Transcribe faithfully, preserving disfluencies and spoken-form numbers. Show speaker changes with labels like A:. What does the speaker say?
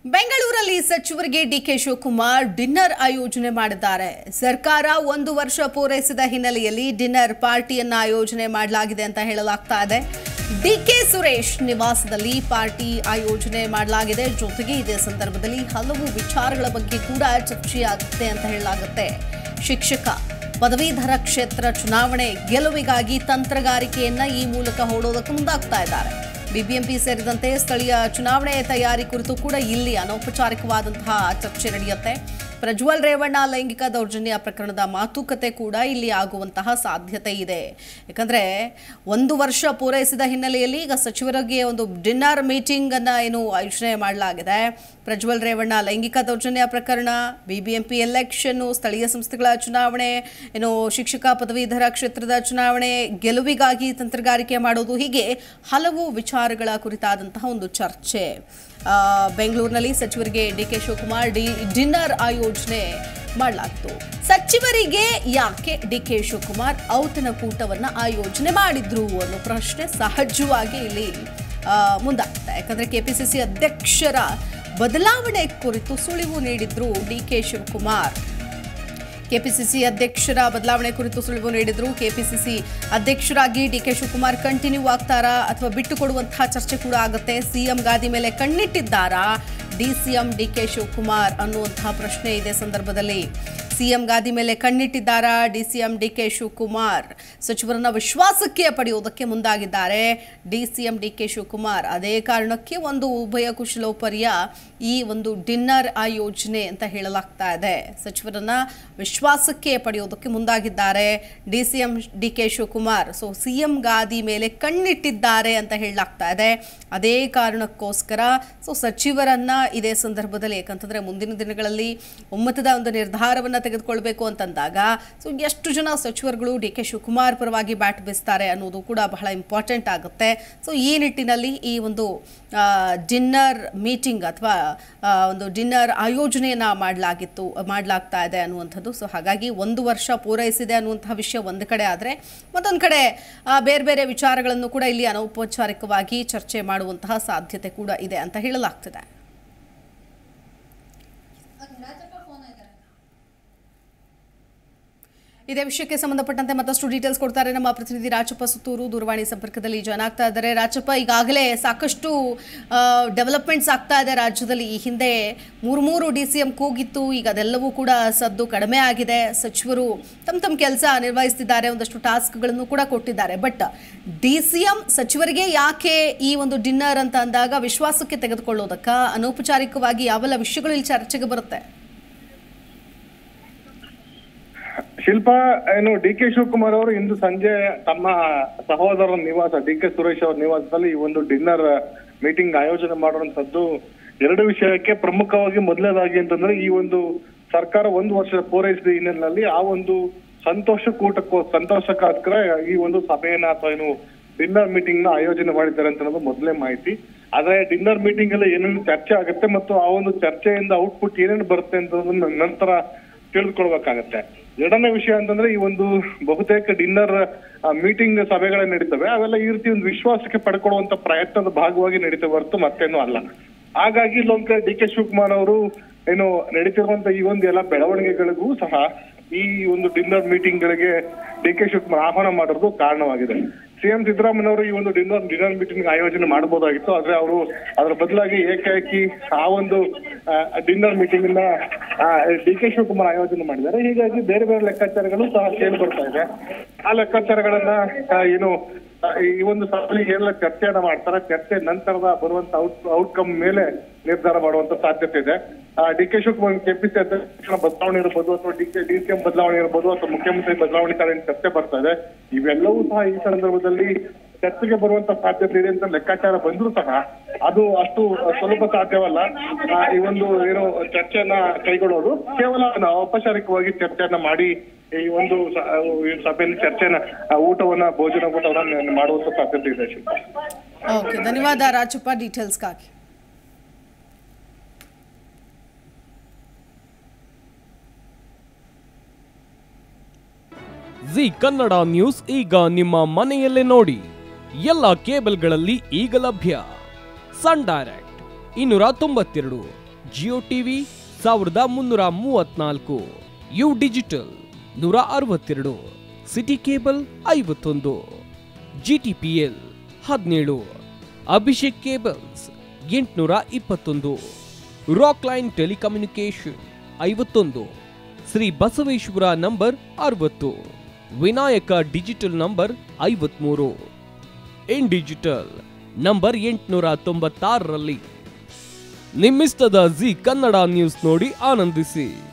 A: ಬೆಂಗಳೂರಲ್ಲಿ ಸಚಿವರಿಗೆ DK Shivakumar dinner ಆಯೋಜನೆ ಮಾಡಿದ್ದಾರೆ. ಸರ್ಕಾರ ಒಂದು ವರ್ಷ ಪೂರೈಸಿದ ಹಿನ್ನೆಲೆಯಲ್ಲಿ ಡಿನ್ನರ್ ಪಾರ್ಟಿಯನ್ನ ಆಯೋಜನೆ ಮಾಡಲಾಗಿದೆ ಅಂತ ಹೇಳಲಾಗ್ತಾ ಇದೆ. ಡಿಕೆ ಸುರೇಶ್ ನಿವಾಸದಲ್ಲಿ ಪಾರ್ಟಿ ಆಯೋಜನೆ ಮಾಡಲಾಗಿದೆ. ಜೊತೆಗೆ ಇದೇ ಸಂದರ್ಭದಲ್ಲಿ ಹಲವು ವಿಚಾರಗಳ ಬಗ್ಗೆ ಕೂಡ ಚರ್ಚೆಯಾಗುತ್ತೆ ಅಂತ ಹೇಳಲಾಗುತ್ತೆ. ಶಿಕ್ಷಕ ಪದವೀಧರ ಕ್ಷೇತ್ರ ಚುನಾವಣೆ ಗೆಲುವಿಗಾಗಿ ತಂತ್ರಗಾರಿಕೆಯನ್ನ ಈ ಮೂಲಕ ಹೂಡೋದಕ್ಕೆ ಮುಂದಾಗ್ತಾ ಇದ್ದಾರೆ. ಬಿಬಿಎಂಪಿ ಸೇರಿದಂತೆ ಸ್ಥಳೀಯ ಚುನಾವಣೆ ತಯಾರಿ ಕುರಿತು ಕೂಡ ಇಲ್ಲಿ ಅನೌಪಚಾರಿಕವಾದಂತಹ ಚರ್ಚೆ ನಡೆಯುತ್ತೆ. ಪ್ರಜ್ವಲ್ ರೇವಣ್ಣ ಲೈಂಗಿಕ ದೌರ್ಜನ್ಯ ಪ್ರಕರಣದ ಮಾತುಕತೆ ಕೂಡ ಇಲ್ಲಿ ಆಗುವಂತಹ ಸಾಧ್ಯತೆ ಇದೆ. ಯಾಕಂದ್ರೆ ಒಂದು ವರ್ಷ ಪೂರೈಸಿದ ಹಿನ್ನೆಲೆಯಲ್ಲಿ ಈಗ ಸಚಿವರಿಗೆ ಒಂದು ಡಿನ್ನರ್ ಮೀಟಿಂಗ್ ಅನ್ನ ಏನು ಆಯೋಜನೆ ಮಾಡಲಾಗಿದೆ. ಪ್ರಜ್ವಲ್ ರೇವಣ್ಣ ಲೈಂಗಿಕ ದೌರ್ಜನ್ಯ ಪ್ರಕರಣ, ಬಿಬಿಎಂಪಿ ಎಲೆಕ್ಷನ್, ಸ್ಥಳೀಯ ಸಂಸ್ಥೆಗಳ ಚುನಾವಣೆ, ಏನು ಶಿಕ್ಷಕ ಪದವೀಧರ ಕ್ಷೇತ್ರದ ಚುನಾವಣೆ ಗೆಲುವಿಗಾಗಿ ತಂತ್ರಗಾರಿಕೆ ಮಾಡೋದು, ಹೀಗೆ ಹಲವು ವಿಚಾರಗಳ ಕುರಿತಾದಂತಹ ಒಂದು ಚರ್ಚೆ ಬೆಂಗಳೂರಿನಲ್ಲಿ ಸಚಿವರಿಗೆ ಡಿಕೆ ಶಿವಕುಮಾರ್ ಡಿ ಡಿನ್ನರ್ ಆಯೋಜನೆ ಮಾಡಲಾಗಿತ್ತು. ಸಚಿವರಿಗೆ ಯಾಕೆ ಡಿಕೆ ಶಿವಕುಮಾರ್ ಔತಣಕೂಟವನ್ನ ಆಯೋಜನೆ ಮಾಡಿದ್ರು ಅನ್ನೋ ಪ್ರಶ್ನೆ ಸಹಜವಾಗಿ ಇಲ್ಲಿ ಮುಂದಾಗ್ತದೆ. ಯಾಕಂದ್ರೆ ಕೆಪಿಸಿಸಿ ಅಧ್ಯಕ್ಷರ ಬದಲಾವಣೆ ಕುರಿತು ಸುಳಿವು ನೀಡಿದ್ರು ಡಿಕೆ ಶಿವಕುಮಾರ್. ಕೆಪಿಸಿಸಿ ಅಧ್ಯಕ್ಷರ ಬದಲಾವಣೆ ಕುರಿತು ಸುಳಿವು ನೀಡಿದ್ರು. ಕೆಪಿಸಿಸಿ ಅಧ್ಯಕ್ಷರಾಗಿ ಡಿಕೆ ಶಿವಕುಮಾರ್ ಕಂಟಿನ್ಯೂ ಆಗ್ತಾರಾ ಅಥವಾ ಬಿಟ್ಟು ಕೊಡುವಂತಹ ಚರ್ಚೆ ಕೂಡ ಆಗುತ್ತೆ. ಸಿಎಂ ಗಾದಿ ಮೇಲೆ ಕಣ್ಣಿಟ್ಟಿದ್ದಾರಾ ಡಿಸಿಎಂ ಡಿಕೆ ಶಿವಕುಮಾರ್ ಅನ್ನುವಂತಹ ಪ್ರಶ್ನೆ ಇದೆ. ಸಂದರ್ಭದಲ್ಲಿ ಸಿಎಂ ಗಾದಿ ಮೇಲೆ ಕಣ್ಣಿಟ್ಟಿದ್ದಾರಾ ಡಿಸಿಎಂ ಡಿಕೆ ಶಿವಕುಮಾರ್? ಸಚಿವರನ್ನ ವಿಶ್ವಾಸಕ್ಕೆ ಪಡೆಯುವುದಕ್ಕೆ ಮುಂದಾಗಿದ್ದಾರೆ ಡಿಸಿಎಂ ಡಿಕೆ ಶಿವಕುಮಾರ್. ಅದೇ ಕಾರಣಕ್ಕೆ ಒಂದು ಉಭಯ ಕುಶಲೋಪರಿಯ ಈ ಒಂದು ಡಿನ್ನರ್ ಆಯೋಜನೆ ಅಂತ ಹೇಳಲಾಗ್ತಾ ಇದೆ. ಸಚಿವರನ್ನ ವಿಶ್ವಾಸಕ್ಕೆ ಪಡೆಯುವುದಕ್ಕೆ ಮುಂದಾಗಿದ್ದಾರೆ DCM DK Shivakumar. So CM ಗಾದಿ ಮೇಲೆ ಕಣ್ಣಿಟ್ಟಿದ್ದಾರೆ ಅಂತ ಹೇಳಲಾಗ್ತಾ ಇದೆ. ಅದೇ ಕಾರಣಕ್ಕೋಸ್ಕರ ಸೊ ಸಚಿವರನ್ನ ಇದೇ ಸಂದರ್ಭದಲ್ಲಿ, ಯಾಕಂತಂದ್ರೆ ಮುಂದಿನ ದಿನಗಳಲ್ಲಿ ಒಮ್ಮತದ ಒಂದು ನಿರ್ಧಾರವನ್ನ ತೆಗೆದುಕೊಳ್ಬೇಕು ಅಂತಂದಾಗ ಸೊ ಎಷ್ಟು ಜನ ಸಚಿವರುಗಳು ಡಿ ಕೆ ಶಿವಕುಮಾರ್ ಪರವಾಗಿ ಬ್ಯಾಟ್ ಬೀಸ್ತಾರೆ ಅನ್ನೋದು ಕೂಡ ಬಹಳ ಇಂಪಾರ್ಟೆಂಟ್ ಆಗುತ್ತೆ. ಸೊ ಈ ನಿಟ್ಟಿನಲ್ಲಿ ಈ ಒಂದು ಡಿನ್ನರ್ ಮೀಟಿಂಗ್ ಅಥವಾ ಒಂದು ಡಿನ್ನರ್ ಆಯೋಜನೆಯನ್ನ ಮಾಡಲಾಗಿತ್ತು ಮಾಡಲಾಗ್ತಾ ಇದೆ ಅನ್ನುವಂಥದ್ದು. ಸೊ ಹಾಗಾಗಿ ಒಂದು ವರ್ಷ ಪೂರೈಸಿದೆ ಅನ್ನುವಂತಹ ವಿಷಯ ಒಂದು ಕಡೆ ಆದರೆ, ಮತ್ತೊಂದು ಕಡೆ ಬೇರೆ ಬೇರೆ ವಿಚಾರಗಳನ್ನು ಕೂಡ ಇಲ್ಲಿ ಅನೌಪಚಾರಿಕವಾಗಿ ಚರ್ಚೆ ಮಾಡುವಂತಹ ಸಾಧ್ಯತೆ ಕೂಡ ಇದೆ ಅಂತ ಹೇಳಲಾಗ್ತಿದೆ. ಇದೇ ವಿಷಯಕ್ಕೆ ಸಂಬಂಧಪಟ್ಟಂತೆ ಮತ್ತಷ್ಟು ಡೀಟೇಲ್ಸ್ ಕೊಡ್ತಾರೆ ನಮ್ಮ ಪ್ರತಿನಿಧಿ ರಾಚಪ್ಪ ಸುತ್ತೂರು. ದೂರವಾಣಿ ಸಂಪರ್ಕದಲ್ಲಿ ಜಾಯ್ನ್ ಆಗ್ತಾ ಇದ್ದಾರೆ. ರಾಚಪ್ಪ, ಈಗಾಗಲೇ ಸಾಕಷ್ಟು ಡೆವಲಪ್ಮೆಂಟ್ಸ್ ಆಗ್ತಾ ಇದೆ ರಾಜ್ಯದಲ್ಲಿ. ಈ ಹಿಂದೆ ಮೂರು ಮೂರು ಡಿ ಸಿ ಎಂ ಕೂಗಿತ್ತು, ಈಗ ಅದೆಲ್ಲವೂ ಕೂಡ ಸದ್ದು ಕಡಿಮೆ ಆಗಿದೆ. ಸಚಿವರು ತಮ್ಮ ತಮ್ಮ ಕೆಲಸ ನಿರ್ವಹಿಸ್ತಿದ್ದಾರೆ, ಒಂದಷ್ಟು ಟಾಸ್ಕ್ಗಳನ್ನು ಕೂಡ ಕೊಟ್ಟಿದ್ದಾರೆ. ಬಟ್ ಡಿ ಸಿ ಎಂ ಸಚಿವರಿಗೆ ಯಾಕೆ ಈ ಒಂದು ಡಿನ್ನರ್ ಅಂತ ಅಂದಾಗ ವಿಶ್ವಾಸಕ್ಕೆ ತೆಗೆದುಕೊಳ್ಳೋದಕ್ಕ ಅನೌಪಚಾರಿಕವಾಗಿ ಯಾವೆಲ್ಲ ವಿಷಯಗಳು ಇಲ್ಲಿ ಚರ್ಚೆಗೆ ಬರುತ್ತೆ?
B: ಶಿಲ್ಪಾ, ಏನು ಡಿ ಕೆ ಶಿವಕುಮಾರ್ ಅವರು ಇಂದು ಸಂಜೆ ತಮ್ಮ ಸಹೋದರರ ನಿವಾಸ ಡಿ ಕೆ ಸುರೇಶ್ ಅವರ ನಿವಾಸದಲ್ಲಿ ಈ ಒಂದು ಡಿನ್ನರ್ ಮೀಟಿಂಗ್ ಆಯೋಜನೆ ಮಾಡುವಂತದ್ದು ಎರಡು ವಿಷಯಕ್ಕೆ. ಪ್ರಮುಖವಾಗಿ ಮೊದಲನೇದಾಗಿ ಅಂತಂದ್ರೆ ಈ ಒಂದು ಸರ್ಕಾರ ಒಂದು ವರ್ಷ ಪೂರೈಸಿದ ಹಿನ್ನೆಲೆಯಲ್ಲಿ ಆ ಒಂದು ಸಂತೋಷ ಕೂಟಕ್ಕೋ ಸಂತೋಷಕ್ಕೋಸ್ಕರ ಈ ಒಂದು ಸಭೆಯನ್ನ ಅಥವಾ ಏನು ಡಿನ್ನರ್ ಮೀಟಿಂಗ್ ನ ಆಯೋಜನೆ ಮಾಡಿದ್ದಾರೆ ಅಂತ ಅನ್ನೋದು ಮೊದಲೇ ಮಾಹಿತಿ. ಆದ್ರೆ ಡಿನ್ನರ್ ಮೀಟಿಂಗ್ ಅಲ್ಲಿ ಏನೇನು ಚರ್ಚೆ ಆಗುತ್ತೆ ಮತ್ತು ಆ ಒಂದು ಚರ್ಚೆಯಿಂದ ಔಟ್ಪುಟ್ ಏನೇನು ಬರುತ್ತೆ ಅಂತ ನಂತರ ತಿಳಿದುಕೊಳ್ಬೇಕಾಗತ್ತೆ. ಎರಡನೇ ವಿಷಯ ಅಂತಂದ್ರೆ ಈ ಒಂದು ಬಹುತೇಕ ಡಿನ್ನರ್ ಮೀಟಿಂಗ್ ಸಭೆಗಳೇ ನಡೀತವೆ, ಅವೆಲ್ಲ ಈ ರೀತಿ ಒಂದು ವಿಶ್ವಾಸಕ್ಕೆ ಪಡ್ಕೊಳ್ಳುವಂತ ಪ್ರಯತ್ನದ ಭಾಗವಾಗಿ ನಡೀತವೆ ಹೊರತು ಮತ್ತೇನು ಅಲ್ಲ. ಹಾಗಾಗಿ ಇಲ್ಲೊಂದ್ ಡಿ ಕೆ ಶಿವಕುಮಾರ್ ಅವರು ಏನು ನಡೀತಿರುವಂತ ಈ ಒಂದು ಎಲ್ಲ ಬೆಳವಣಿಗೆಗಳಿಗೂ ಸಹ ಈ ಒಂದು ಡಿನ್ನರ್ ಮೀಟಿಂಗ್ ಗಳಿಗೆ ಡಿ ಕೆ ಶಿವಕುಮಾರ್ ಆಹ್ವಾನ ಮಾಡಿರೋದು ಕಾರಣವಾಗಿದೆ. ಸಿಎಂ ಸಿದ್ದರಾಮಯ್ಯನವರು ಈ ಒಂದು ಡಿನ್ನರ್ ಡಿನ್ನರ್ ಮೀಟಿಂಗ್ ಆಯೋಜನೆ ಮಾಡಬಹುದಾಗಿತ್ತು, ಆದ್ರೆ ಅವರು ಅದರ ಬದಲಾಗಿ ಏಕಾಏಕಿ ಆ ಒಂದು ಡಿನ್ನರ್ ಮೀಟಿಂಗ್ ನ ಡಿ ಕೆ ಶಿವಕುಮಾರ್ ಆಯೋಜನೆ ಮಾಡಿದ್ದಾರೆ. ಹೀಗಾಗಿ ಬೇರೆ ಬೇರೆ ಲೆಕ್ಕಾಚಾರಗಳು ಸಹ ಕೇಳಿ ಬರ್ತಾ ಇದೆ. ಆ ಲೆಕ್ಕಾಚಾರಗಳನ್ನ ಏನು ಈ ಒಂದು ಸಭೆಯಲ್ಲಿ ಏನೆಲ್ಲ ಚರ್ಚೆಯನ್ನ ಮಾಡ್ತಾರೆ, ಚರ್ಚೆ ನಂತರದ ಬರುವಂತ ಔಟ್ ಔಟ್ಕಮ್ ಮೇಲೆ ನಿರ್ಧಾರ ಮಾಡುವಂತ ಸಾಧ್ಯತೆ ಇದೆ. ಡಿ ಕೆ ಶಿವಕುಮಾರ್ ಕೆಪಿಸಿ ಅಧ್ಯಕ್ಷರ ಬದಲಾವಣೆ ಇರ್ಬೋದು ಅಥವಾ D K D C M ಬದಲಾವಣೆ ಇರ್ಬೋದು ಅಥವಾ ಮುಖ್ಯಮಂತ್ರಿ ಬದಲಾವಣೆ ತರ ಚರ್ಚೆ ಬರ್ತಾ ಇದೆ. ಇವೆಲ್ಲವೂ ಸಹ ಈ ಸಂದರ್ಭದಲ್ಲಿ ಚರ್ಚೆಗೆ ಬರುವಂತ ಸಾಧ್ಯತೆ ಇದೆ ಅಂತ ಲೆಕ್ಕಾಚಾರ ಬಂದರೂ ಸಹ ಅದು ಅಷ್ಟು ಸುಲಭ ಸಾಧ್ಯವಲ್ಲ. ಈ ಒಂದು ಏನು ಚರ್ಚೆಯನ್ನ ಕೈಗೊಳ್ಳೋದು ಕೇವಲ ಔಪಚಾರಿಕವಾಗಿ ಚರ್ಚೆಯನ್ನ ಮಾಡಿ ಈ ಒಂದು ಸಭೆಯಲ್ಲಿ ಚರ್ಚೆನ ಊಟವನ್ನ ಭೋಜನ ಊಟವನ್ನ ಮಾಡುವಂತ ಸಾಧ್ಯತೆ ಇದೆ.
A: ಓಕೆ, ಧನ್ಯವಾದ ರಾಜಪ್ಪ ಡೀಟೇಲ್ಸ್ಗಾಗಿ.
C: ಜಿ ಕನ್ನಡ ನ್ಯೂಸ್ ಈಗ ನಿಮ್ಮ ಮನೆಯಲ್ಲೇ ನೋಡಿ. ಎಲ್ಲ ಕೇಬಲ್ಗಳಲ್ಲಿ ಈಗ ಲಭ್ಯ. ಸನ್ ಡೈರೆಕ್ಟ್ ಇನ್ನೂರ ತೊಂಬತ್ತೆರಡು, ಜಿಯೋ ಟಿವಿ ಸಾವಿರದ ಮುನ್ನೂರ ಮೂವತ್ನಾಲ್ಕು, ಯು ಡಿಜಿಟಲ್ ನೂರ ಅರವತ್ತೆರಡು, ಸಿಟಿ ಕೇಬಲ್ ಐವತ್ತೊಂದು, ಜಿಟಿಪಿಎಲ್ ಹದಿನೇಳು, ಅಭಿಷೇಕ್ ಕೇಬಲ್ಸ್ ಎಂಟುನೂರ ಇಪ್ಪತ್ತೊಂದು, ರಾಕ್ ಲೈನ್ ಟೆಲಿಕಮ್ಯುನಿಕೇಶನ್ ಐವತ್ತೊಂದು, ಶ್ರೀ ಬಸವೇಶ್ವರ ನಂಬರ್ ಅರವತ್ತು, ವಿನಾಯಕ ಡಿಜಿಟಲ್ ನಂಬರ್ ಐವತ್ಮೂರು, ಇನ್ ಡಿಜಿಟಲ್ ನಂಬರ್ ಎಂಟುನೂರ ತೊಂಬತ್ತಾರರಲ್ಲಿ. ನಿಮ್ಮಿಸ್ತದ ಜಿ ಕನ್ನಡ ನ್ಯೂಸ್ ನೋಡಿ ಆನಂದಿಸಿ.